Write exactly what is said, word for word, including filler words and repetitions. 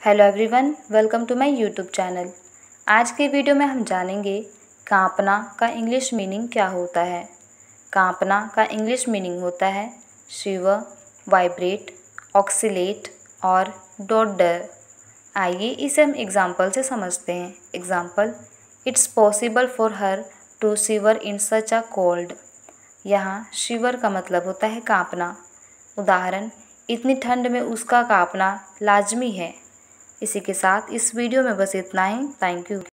Hello everyone, welcome to my YouTube channel. आज के video में हम जानेंगे कांपना का इंग्लिश मीनिंग क्या होता है। कांपना का इंग्लिश मीनिंग होता है शिवर, वाइब्रेट, ऑक्सीलेट और डोडर। आइए इसे हम एग्जाम्पल से समझते हैं। Example, it's possible for her to shiver in such a cold. यहाँ शिवर का मतलब होता है कांपना। उदाहरण, इतनी ठंड में उसका कांपना लाजमी है। इसी के साथ इस वीडियो में बस इतना ही। Thank you.